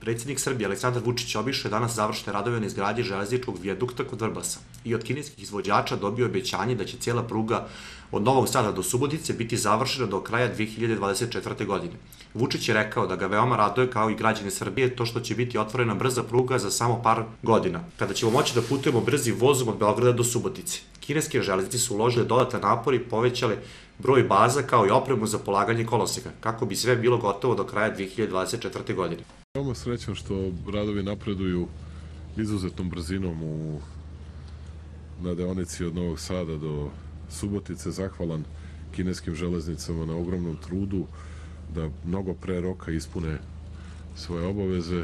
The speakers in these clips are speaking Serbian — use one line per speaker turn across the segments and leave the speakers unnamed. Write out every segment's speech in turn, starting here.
Predsjednik Srbije Aleksandar Vučić obišao je danas završene radove na izgradnji železničkog vijadukta kod Vrbasa i od kineskih izvođača dobio obećanje da će cijela pruga od Novog Sada do Subotice biti završena do kraja 2024. godine. Vučić je rekao da ga veoma raduje, kao i građane Srbije, to što će biti otvorena brza pruga za samo par godina, kada ćemo moći da putujemo brzi vozom od Beograda do Subotice. Kineske železnice su uložile dodatan napor i povećale broj baza kao i opremu za polaganje koloseka, kako bi sve bilo gotovo do kraja 2024. godine.
Veoma srećan što radovi napreduju izuzetnom brzinom na deonici od Novog Sada do Subotice. Zahvalan kineskim železnicama na ogromnom trudu da mnogo pre roka ispune svoje obaveze.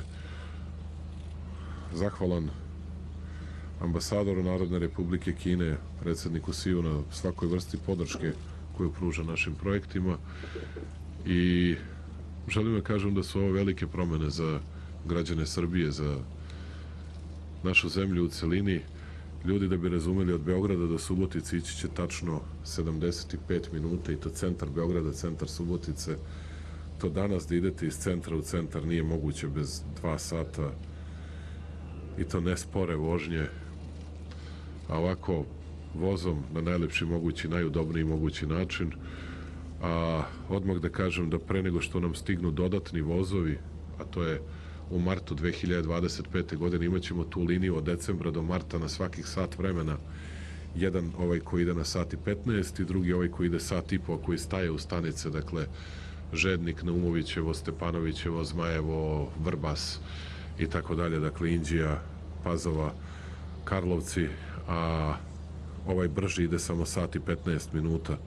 Zahvalan ambasadoru Narodne Republike Kine, predsjedniku Siju, na svakoj vrsti podrške koju pruža našim projektima i želim da kažem da su ovo velike promene za građane Srbije, za našu zemlju u celini. Ljudi, da bi razumeli, od Beograda do Subotice ići će tačno 75 minuta i to centar Beograda, centar Subotice. To danas da idete iz centra u centar nije moguće bez 2 sata i to ne spore vožnje, a ovako vozom na najlepši mogući, najudobniji mogući način. A odmah da kažem da pre nego što nam stignu dodatni vozovi, a to je u martu 2025. godine, imat ćemo tu liniju od decembra do marta na svakih sat vremena. Jedan ovaj koji ide na sat i 15 i drugi ovaj koji ide sat i po, koji staje u stanice, dakle Žednik, Naumovićevo, Stepanovićevo, Zmajevo, Vrbas i tako dalje, dakle Inđija, Pazova, Karlovci, a ovaj brži ide samo sat i 15 minuta.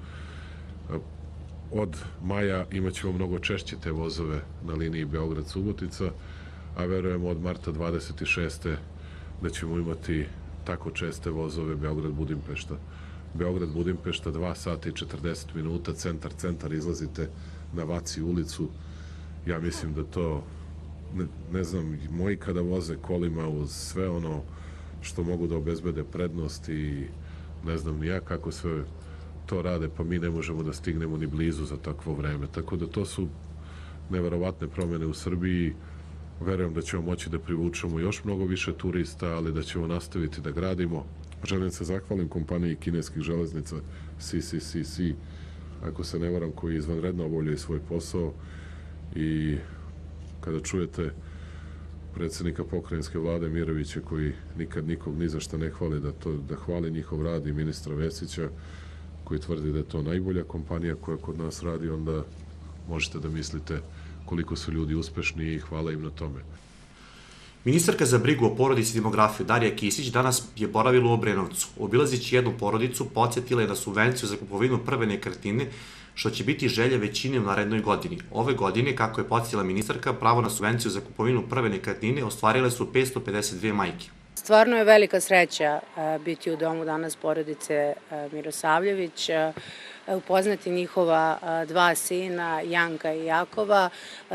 Od maja imat ćemo mnogo češće te vozove na liniji Beograd-Subotica, a verujemo od marta 26. da ćemo imati tako česte vozove Beograd-Budimpešta. Beograd-Budimpešta 2 sata i 40 minuta, centar, izlazite na Vaci ulicu. Ja mislim da to, ne znam, moji kada voze kolima uz sve ono što mogu da obezbede prednost i ne znam ni ja kako sve to rade, pa mi ne možemo da stignemo ni blizu za takvo vreme. Tako da to su neverovatne promene u Srbiji. Verujem da ćemo moći da privučemo još mnogo više turista, ali da ćemo nastaviti da gradimo. Želim se zahvalim kompaniji kineskih železnica CCCC, ako se ne varam, koji izvanredno obavljaju svoj posao, i kada čujete predsjednika pokrajinske vlade Mirovića koji nikad nikog ni za šta ne hvali, da hvali njihov rad, i ministra Vesića koji tvrdi da je to najbolja kompanija koja kod nas radi, onda možete da mislite koliko su ljudi uspešni i hvala im na tome.
Ministarka za brigu o porodici i demografiju Darija Kisić danas je boravila u Obrenovcu. Obilazići jednu porodicu, podsjetila je na subvenciju za kupovinu prve nekretnine, što će biti želja većine u narednoj godini. Ove godine, kako je podsjetila ministarka, pravo na subvenciju za kupovinu prve nekretnine ostvarile su 552 majke.
Stvarno je velika sreća biti u domu danas porodice Mirosavljević, upoznati njihova 2 sina, Janka i Jakova.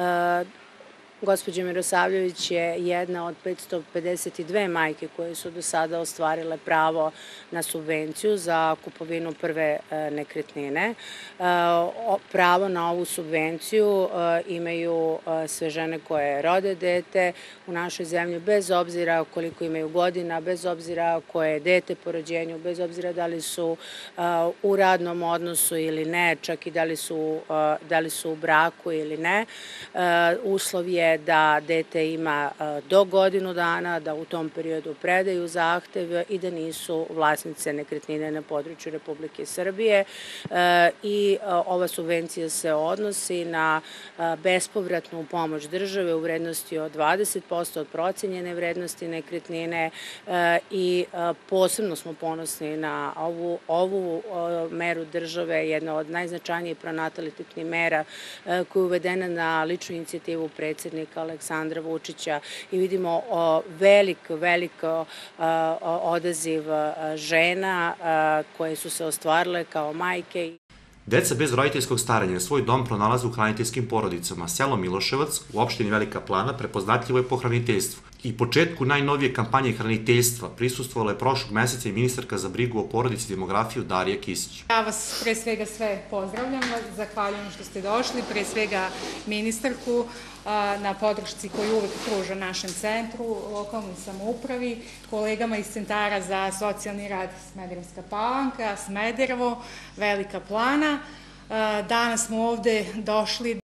Gospođa Mirosavljević je jedna od 552 majke koje su do sada ostvarile pravo na subvenciju za kupovinu prve nekretnine. Pravo na ovu subvenciju imaju sve žene koje rode dete u našoj zemlji, bez obzira koliko imaju godina, bez obzira koje je dete po rođenju, bez obzira da li su u radnom odnosu ili ne, čak i da li su u braku ili ne. Uslov je da dete ima do godinu dana, da u tom periodu predaju zahtev i da nisu vlasnice nekretnine na području Republike Srbije. I ova subvencija se odnosi na bespovratnu pomoć države u vrednosti od 20% od procenjene vrednosti nekretnine i posebno smo ponosni na ovu meru države, jedna od najznačajnijih pronatalitetnih mera koja je uvedena na ličnu inicijativu predsjednika Aleksandra Vučića, i vidimo velik odaziv žena koje su se ostvarile kao majke.
Deca bez roditeljskog staranja svoj dom pronalaze u hraniteljskim porodicama. Selo Miloševac u opštini Velika Plana prepoznatljivo je po hraniteljstvu. i početku najnovije kampanje hraniteljstva prisustvovala je prošlog meseca i ministarka za brigu o porodici i demografiju Darija Kisić.
Ja vas pre svega sve pozdravljam, zahvaljujem što ste došli, pre svega ministarku na podršci koju uvek pruža našem centru, lokalnoj samoupravi, kolegama iz centara za socijalni rad Smederevska Palanka, Smederevo, Velika Plana. Danas smo ovde došli